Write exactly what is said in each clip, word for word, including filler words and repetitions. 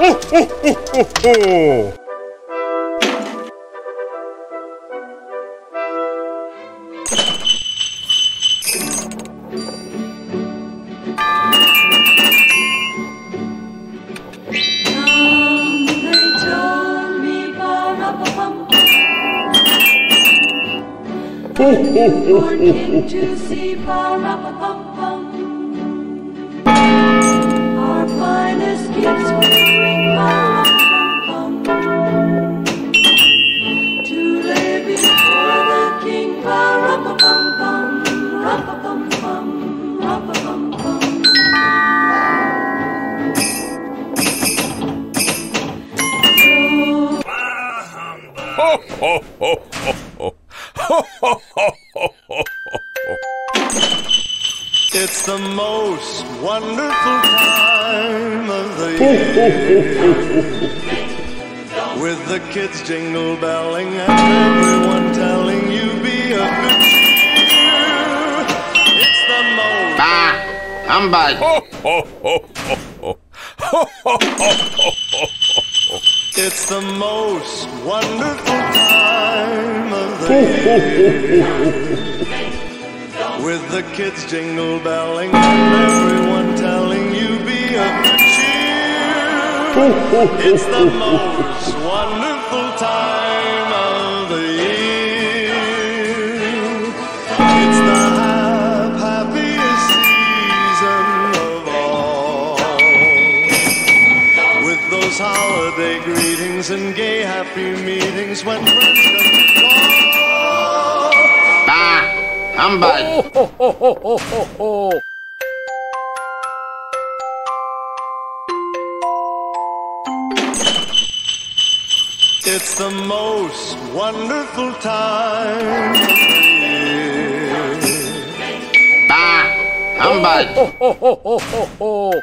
Born into see pa-ra-pa-pum-pum. Our finest gifts will bring pa-ra-pa-pum-pum to lay before the king. Pa-ra-pa-pum-pum, ra-pa-pum-pum, ra-pa-pum-pum. Ho ho ho ho ho. It's the most wonderful time of the year, with the kids jingle belling and everyone telling you be of good cheer. It's the most. Bah, humbug. It's the most wonderful time of the year, with the kids jingle belling and everyone telling you be of good cheer. It's the most wonderful time of the year. It's the hap happiest season of all, with those holiday greetings and gay happy meetings when friends come to call. Bah, humbug. Ho ho ho ho ho ho. It's the most wonderful time of the year. Bah, humbug. Ho ho ho ho ho ho.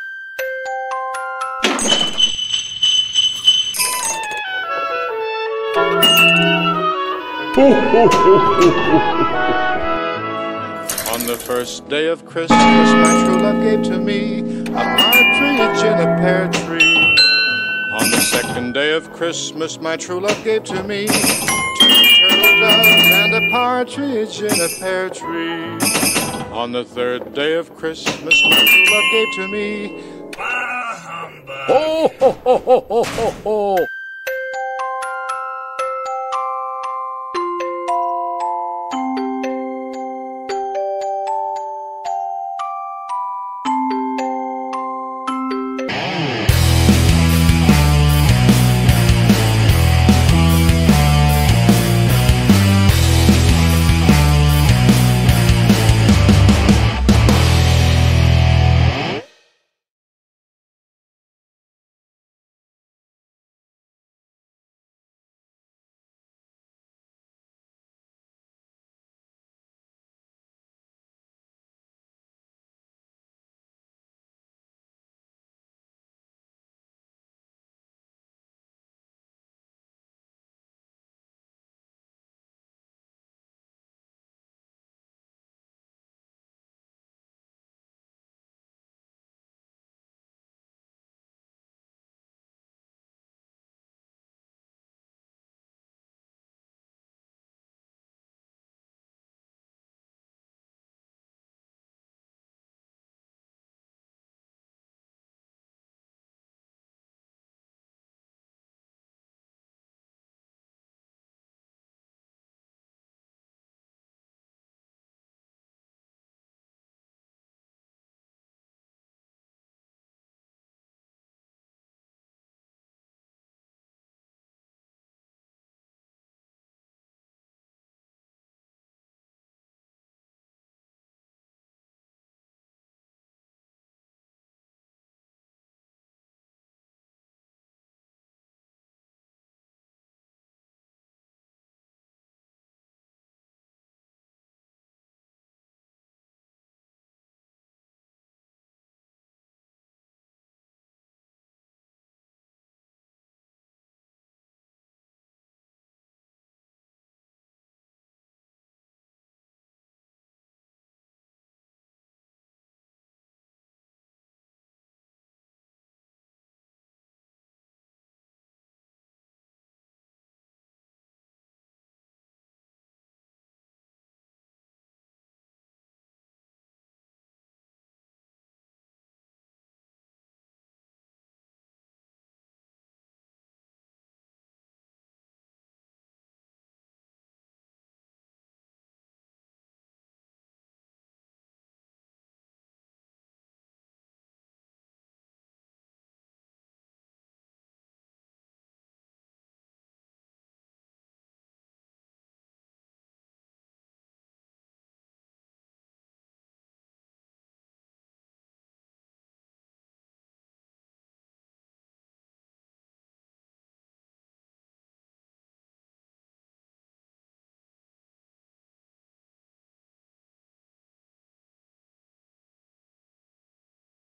On the first day of Christmas, my true love gave to me a partridge in a pear tree. On the second day of Christmas, my true love gave to me two turtle doves and a partridge in a pear tree. On the third day of Christmas, my true love gave to me. Ho ho ho ho ho ho ho.